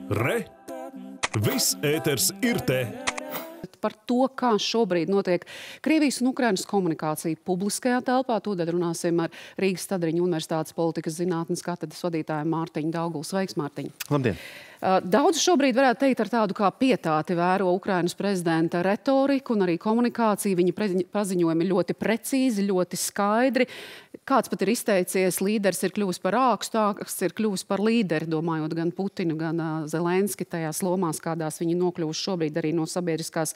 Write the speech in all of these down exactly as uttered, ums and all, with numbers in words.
Re! Viss ēters ir te! Par to, kā šobrīd notiek Krievijas un Ukrainas komunikācija publiskajā telpā. Tūdaļ runāsim ar Rīgas Stadriņu Universitātes politikas zinātnes katedras vadītāju Mārtiņu Daugulu. Sveiks, Mārtiņ! Labdien! Daudz šobrīd varētu teikt ar tādu kā pietāti vēro Ukrainas prezidenta retoriku un arī komunikāciju. Viņa paziņojumi ļoti precīzi, ļoti skaidri. Kāds pat ir izteicies, līderis ir kļuvis par ākstu, āksts ir kļuvis par līderi, domājot gan Putinu, gan Zelenski tajās lomās, kādās viņi nokļuvuši šobrīd arī no sabiedriskās,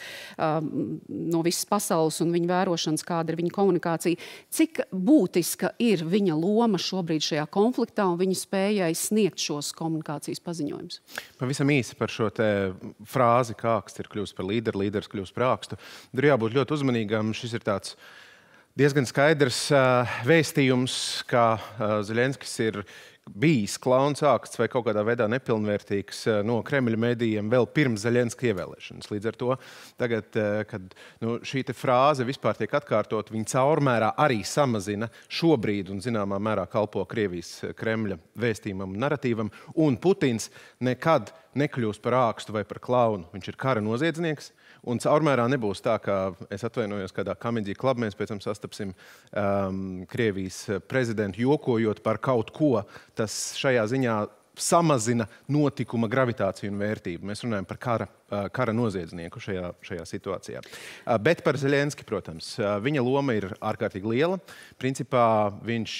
no visas pasaules un viņa vērošanas, kāda ir viņa komunikācija. Cik būtiska ir viņa loma šobrīd šajā konfliktā un viņa spējai sniegt šos komunikācijas paziņojumus? Pavisam īsi par šo te frāzi, kā āksts ir kļuvis par līderi, līderis kļuvis par ākstu. Tur jābūt ļoti uzmanīgam. Šis ir tāds diezgan skaidrs uh, vēstījums, ka uh, Zelenskis ir bijis klauns āksts vai kaut kādā veidā nepilnvērtīgs uh, no Kremļa medijiem vēl pirms Zelenska ievēlēšanas. Līdz ar to tagad, uh, kad nu, šī te frāze vispār tiek atkārtot, viņa caurmērā arī samazina šobrīd un zināmā mērā kalpo Krievijas Kremļa vēstījumam un naratīvam, un Putins nekad nekļūs par ākstu vai par klaunu. Viņš ir kara noziedznieks. Un caurmērā nebūs tā, ka es atvainojos kādā Comedy Club, mēs pēc tam sastapsim um, Krievijas prezidentu jokojot par kaut ko, tas šajā ziņā samazina notikuma gravitāciju un vērtību. Mēs runājam par kara, kara noziedznieku šajā, šajā situācijā. Bet par Zelenski, protams, viņa loma ir ārkārtīgi liela. Principā viņš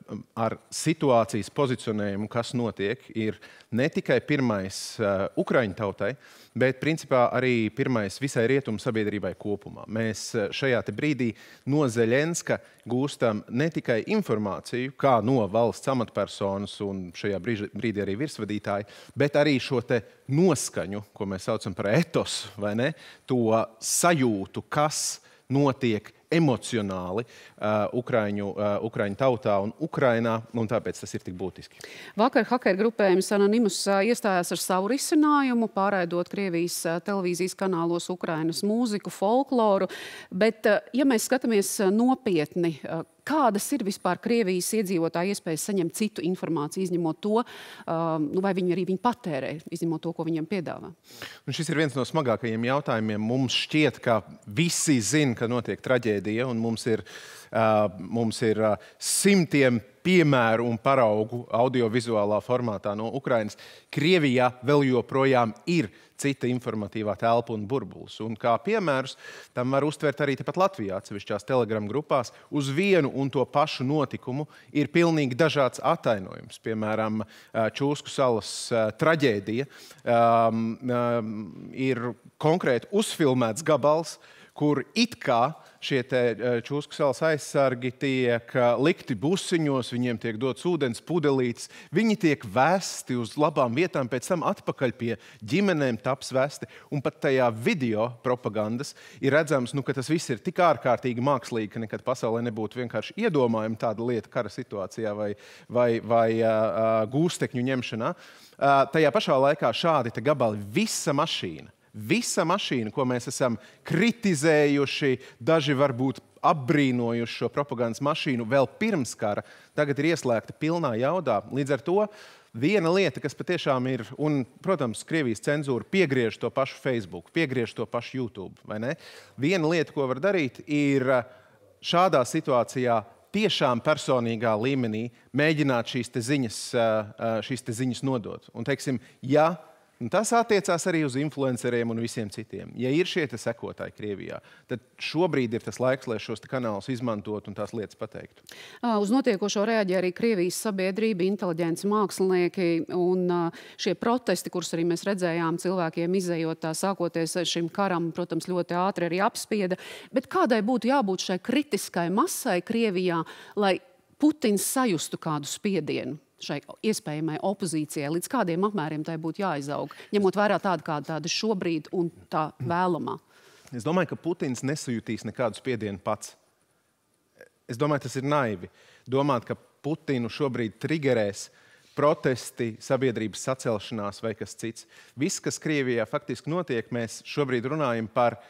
ar situācijas pozicionējumu, kas notiek, ir ne tikai pirmais Ukraiņu tautai, bet principā arī pirmais visai rietumu sabiedrībai kopumā. Mēs šajā te brīdī no Zelenska gūstam ne tikai informāciju, kā no valsts amatpersonas un šajā brīdī arī virsvadītāji, bet arī šo te noskaņu, ko mēs saucam par etos, vai ne, to sajūtu, kas notiek emocionāli uh, Ukraiņu, uh, Ukraiņu tautā un Ukrainā, un tāpēc tas ir tik būtiski. Vakar hakeru grupējums Anonymous uh, iestājās ar savu risinājumu, pārraidot Krievijas uh, televīzijas kanālos Ukrainas mūziku, folkloru, bet, uh, ja mēs skatāmies uh, nopietni, uh, kādas ir vispār Krievijas iedzīvotāji iespējas saņemt citu informāciju, izņemot to, um, nu, vai viņi arī viņi patērē, izņemot to, ko viņiem piedāvā? Un šis ir viens no smagākajiem jautājumiem. Mums šķiet, ka visi zina, ka notiek traģēdija, un mums ir, uh, mums ir uh, simtiem piemēru un paraugu audiovizuālā formātā no Ukrainas. Krievijā vēl joprojām ir cita informatīvā telpa un burbulis. Un kā piemērus tam var uztvert arī tepat Latvijā atsevišķās Telegram grupās. Uz vienu un to pašu notikumu ir pilnīgi dažāds attainojums. Piemēram, Čūsku salas traģēdija um, um, ir konkrēti uzfilmēts gabals, kur it kā šie te Čūsku salas aizsargi tiek likti busiņos, viņiem tiek dots ūdens pudelītes, viņi tiek vesti uz labām vietām, pēc tam atpakaļ pie ģimenēm taps vesti, un pat tajā video propagandas ir redzams, nu, ka tas viss ir tik ārkārtīgi mākslīgi, ka nekad pasaulē nebūtu vienkārši iedomājumi tāda lieta kara situācijā vai, vai, vai uh, gūstekņu ņemšanā. Uh, tajā pašā laikā šādi te gabali visa mašīna, Visa mašīna, ko mēs esam kritizējuši, daži varbūt apbrīnojuši šo propagandas mašīnu vēl pirms kara, tagad ir ieslēgta pilnā jaudā. Līdz ar to viena lieta, kas patiešām ir, un, protams, Krievijas cenzūra piegriež to pašu Facebook, piegriež to pašu YouTube, vai ne? Viena lieta, ko var darīt, ir šādā situācijā tiešām personīgā līmenī mēģināt šīs te ziņas, šīs te ziņas nodot. Un, teiksim, ja Un tas attiecās arī uz influenceriem un visiem citiem. Ja ir šie te sekotāji Krievijā, tad šobrīd ir tas laiks, lai šos te kanālus izmantot un tās lietas pateiktu. Uz notiekošo reaģē arī Krievijas sabiedrība, inteliģenci mākslinieki un šie protesti, kurus arī mēs redzējām cilvēkiem izējot tā sākoties šim karam, protams, ļoti ātri arī apspieda. Bet kādai būtu jābūt šai kritiskai masai Krievijā, lai Putins sajustu kādu spiedienu šai iespējamai opozīcijai, līdz kādiem apmēriem tai būtu jāizaug, ņemot vērā tādu, kāda tāda šobrīd un tā vēlamā? Es domāju, ka Putins nesajutīs nekādu spiedienu pats. Es domāju, tas ir naivi. Domāt, ka Putinu šobrīd trigerēs protesti, sabiedrības sacelšanās vai kas cits. Viss, kas Krievijā faktiski notiek, mēs šobrīd runājam par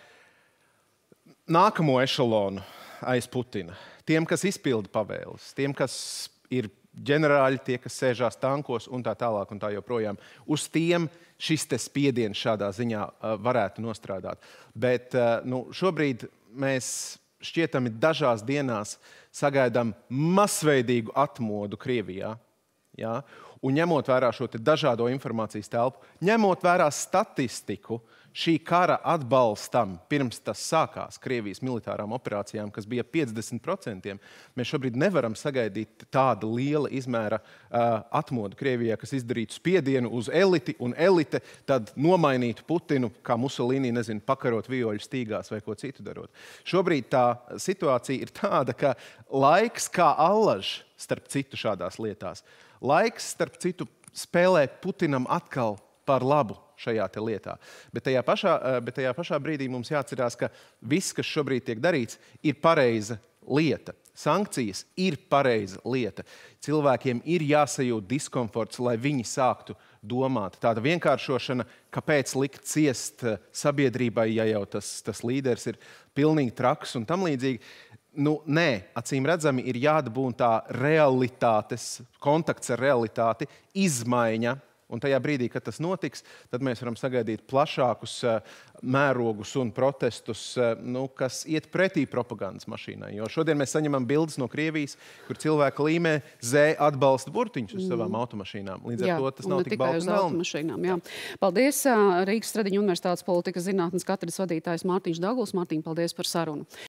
nākamo ešalonu aiz Putina. Tiem, kas izpilda pavēles, tiem, kas ir ģenerāļi, tie, kas sēžās tankos un tā tālāk un tā joprojām. Uz tiem šis te spiediens šādā ziņā uh, varētu nostrādāt. Bet uh, nu, šobrīd mēs šķietami dažās dienās sagaidām masveidīgu atmodu Krievijā. Ja? Un ņemot vērā šo te dažādo informācijas telpu, ņemot vērā statistiku, šī kara atbalstam, pirms tas sākās Krievijas militārām operācijām, kas bija piecdesmit procenti, mēs šobrīd nevaram sagaidīt tāda liela izmēra uh, atmodu Krievijā, kas izdarītu spiedienu uz eliti, un elite tad nomainītu Putinu, kā Musolīni, nezinu, pakarot vijoļu stīgās vai ko citu darot. Šobrīd tā situācija ir tāda, ka laiks kā allaž starp citu šādās lietās. Laiks, starp citu, spēlē Putinam atkal par labu šajā te lietā. Bet tajā, pašā, bet tajā pašā brīdī mums jāatcerās, ka viss, kas šobrīd tiek darīts, ir pareiza lieta. Sankcijas ir pareiza lieta. Cilvēkiem ir jāsajūt diskomforts, lai viņi sāktu domāt. Tāda vienkāršošana, kāpēc likt ciest sabiedrībai, ja jau tas, tas līderis ir pilnīgi traks un tam līdzīgi. Nu, nē, acīm redzami ir jādabūna tā realitātes, kontakts ar realitāti, izmaiņa. Un tajā brīdī, kad tas notiks, tad mēs varam sagaidīt plašākus uh, mērogus un protestus, uh, nu, kas iet pretī propagandas mašīnai. Jo šodien mēs saņemam bildes no Krievijas, kur cilvēki līmē Z atbalsta burtiņus uz savām mm. automašīnām. Līdz ar jā, to tas nav tik balti un melni. Paldies, Rīgas Stradiņa Universitātes politikas zinātnes katedras vadītājs Mārtiņš Daguls. Mārtiņ, paldies par sarunu.